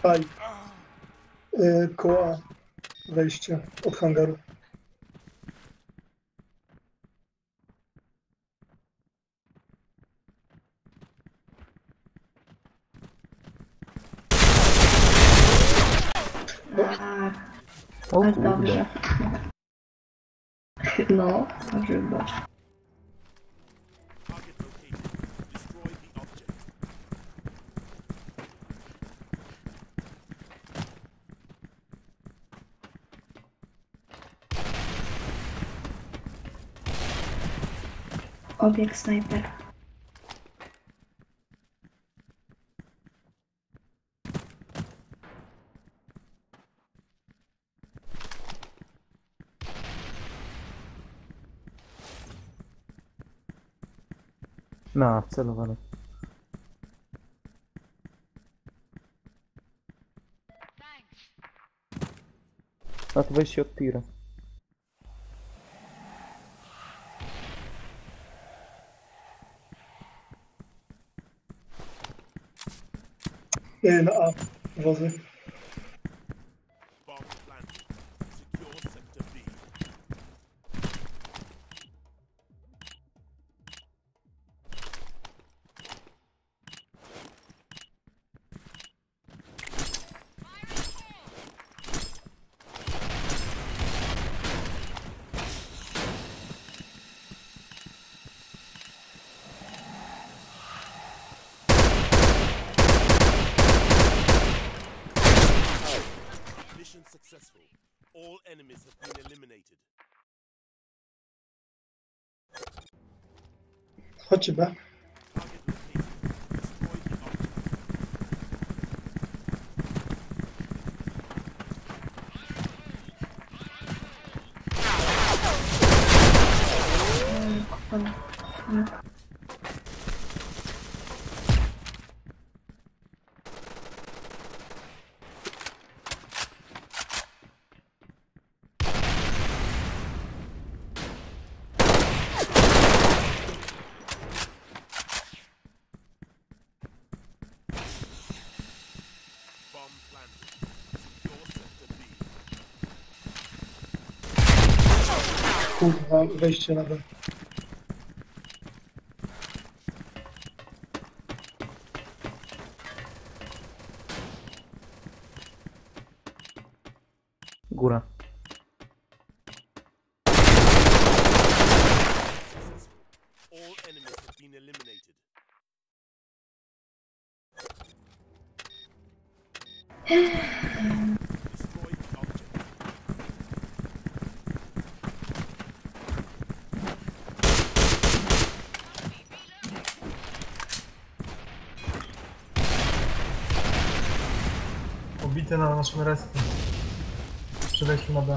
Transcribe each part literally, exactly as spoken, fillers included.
Aj. Yy, koła wejścia od hangaru. Tak, O tak kurde. dobrze. No, chyba. Obieg snajper. Na, celowany. A to wejście od tira. Yy, na A. Wozy. Mission successful. All enemies have been eliminated. Chodźcie B. Target located. Destroy the object. Tak. Bomb planted. Secure sector B. Kurwa, wejście na B. Góra. Successful. All enemies have been eliminated. Destroy the object. Obity na naszym respie. Przy wejściu na B.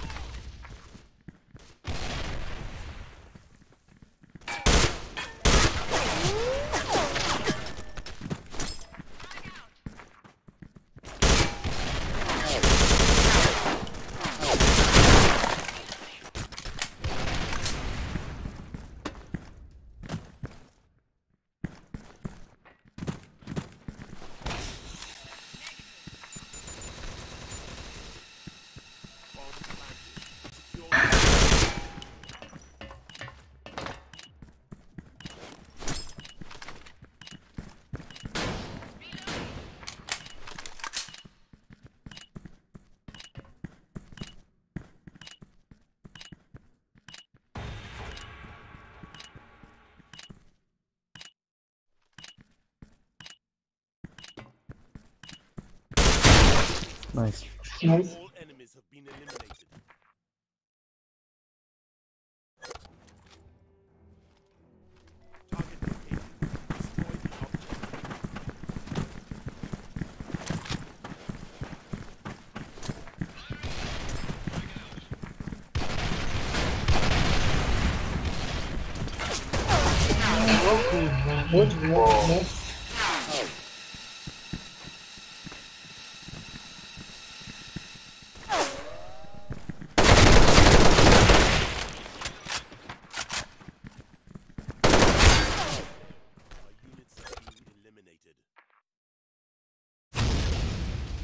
Bomb planted. Secure. Nice. Nice. All enemies have been eliminated. Target located. Destroy the object. O kurwa. Bądź w no. Our units have been eliminated.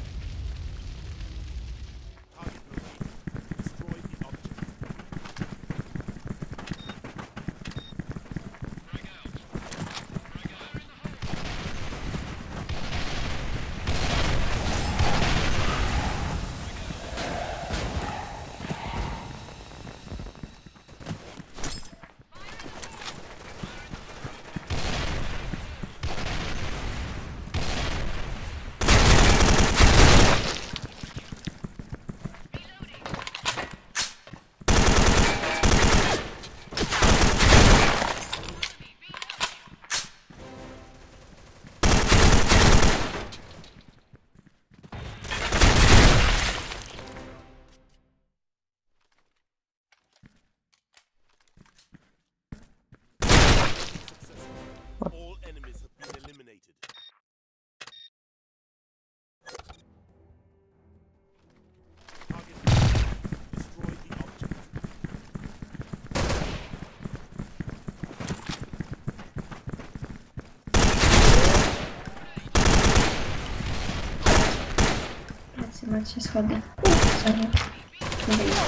Macie schody. Sorry. Tu wyjdę.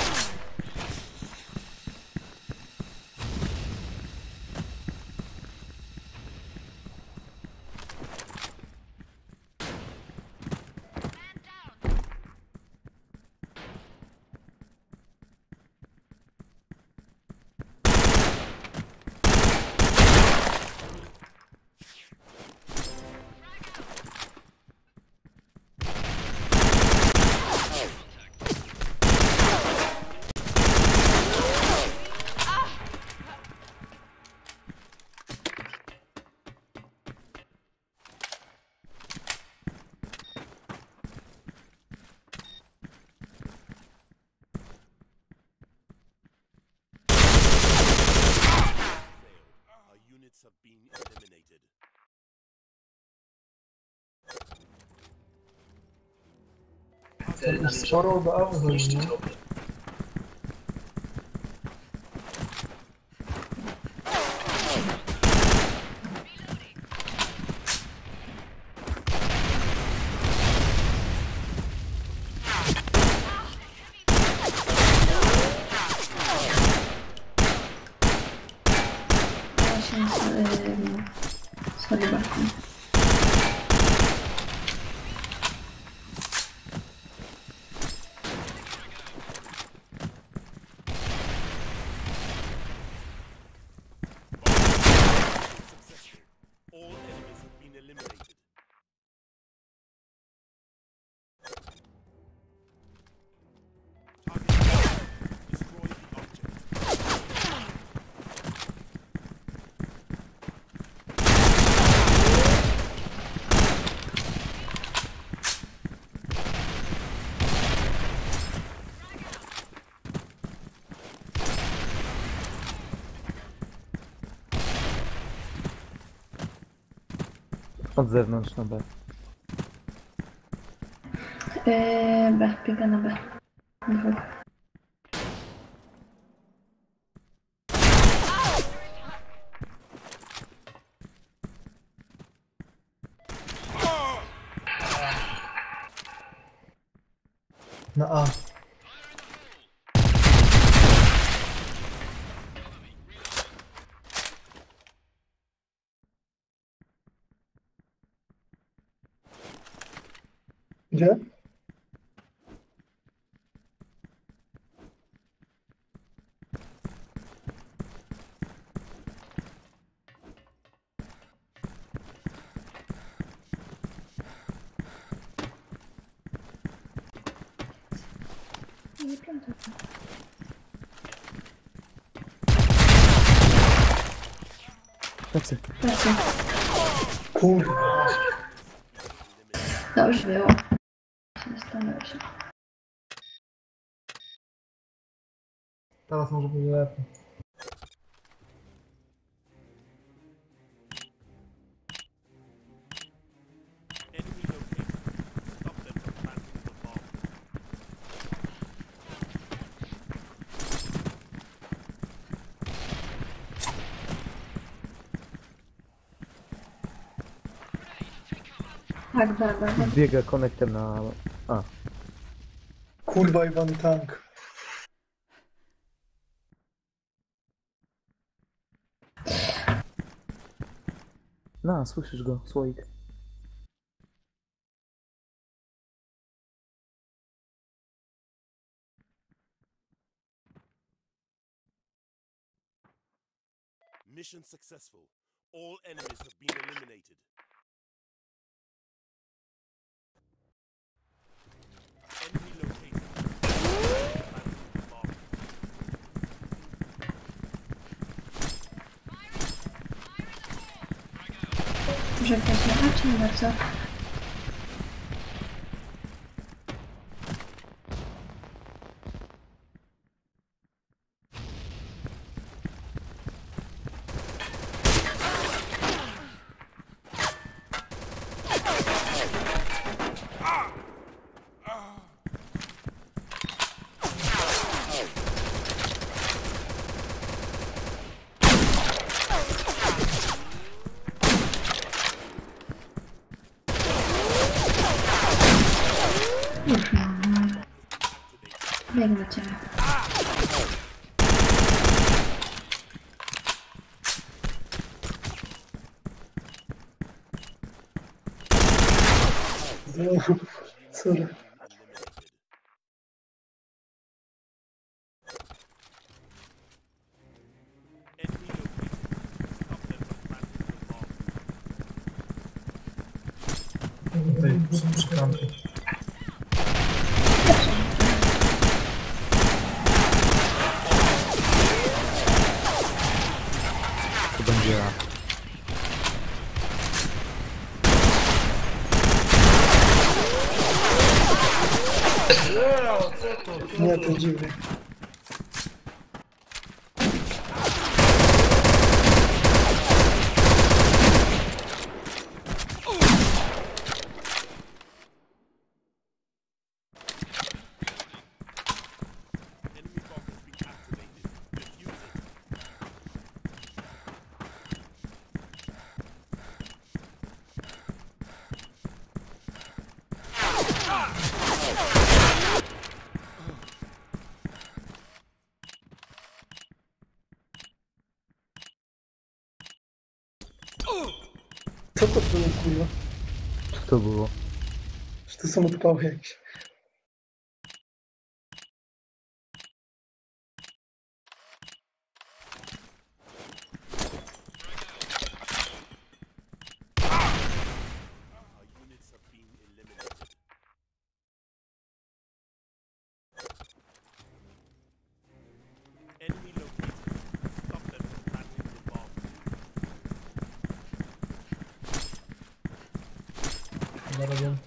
Our units have been eliminated. Jakoś sporo do auto, nie? Właśnie ym, schody balkon. Successful. All enemies have been eliminated. Target down. Destroy the object. Od zewnątrz na B. Yy, B, biega na B. Dwóch. Na A. Gdzie? Nie piąta. Tacy. Pracy. Kurwa. Dobrze było. Zastanawiam się. Teraz może być lepiej. Enemy located. Stop them from planting the bomb. Tak, B, B, B. Biega konektem na A. Kurwa Iwan Tank. Na, słyszysz go, słoik. Mission successful. All enemies have been eliminated. Enemy located. Planting the bomb. Może ktoś na A, czy nie bardzo? Biegnę do ciebie. Znowu. Sorry. Enemy located. Stop them from planting the bomb. Tutaj muszę przykręcić. To będzie ja. Nie, to dziwne. Enemy bomb has been activated. Defuse it. Co to było, kurwa? Co to było? Czy to są odpały jakieś? Our units have been eliminated. Enemy located. Stop them from planting the bomb. Zaraz wiem.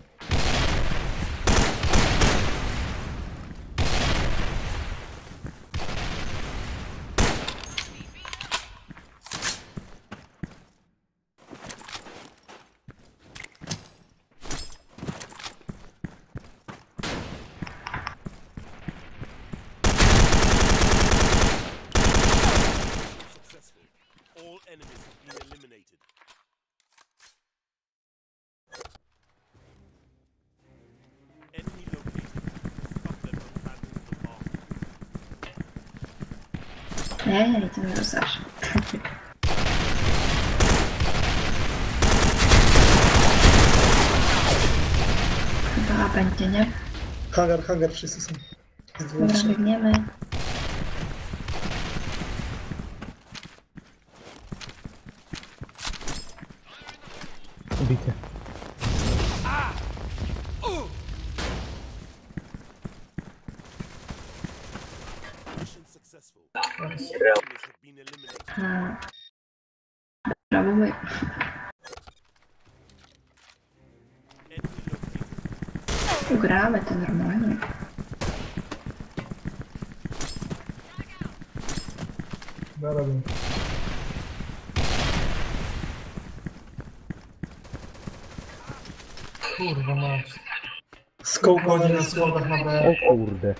Successful. All enemies have been eliminated. Enemy located. Stop them from planting the bomb. Ej, ty mnie ruszasz. Chyba A będzie, nie? Hangar, hangar wszyscy są. Z dwóch, Dobra, trzech. biegniemy. Ubity. Mission successful. All enemies have been eliminated. A. Brawo, mój. Enemy located. Ugramy to normalnie. Zaraz wiem. Kurwa mać. Scope Chodzi na na schodach na O B. kurde.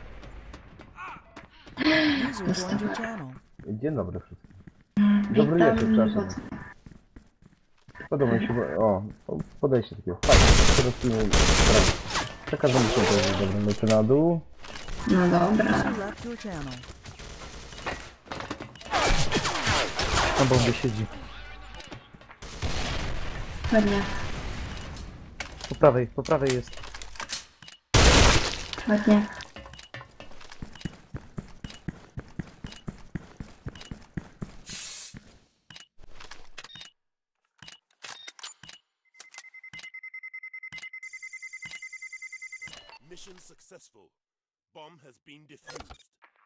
User joined your channel. Dzień dobry wszystkim. Dobry Witam, wieczór, przepraszam. wodny. Podoba mi się, bo- o, o, podejście takiego fajne. Teraz filmu, przekazam się to dobrym lecę na dół. No dobra. User left your channel. Na bombie siedzi. Ładnie, Po prawej, po prawej jest. ładnie. Mission successful. Bomb has been defused.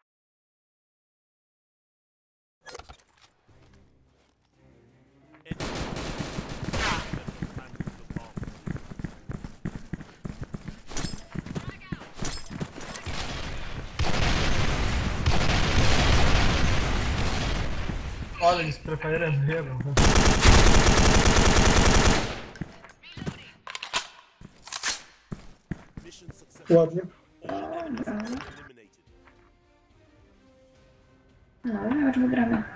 Enemy stop them from planting the bomb. Ale mi z prefajerem wyjebał. Mission successful. ładnie. All enemies have been eliminated. No, już wygramy.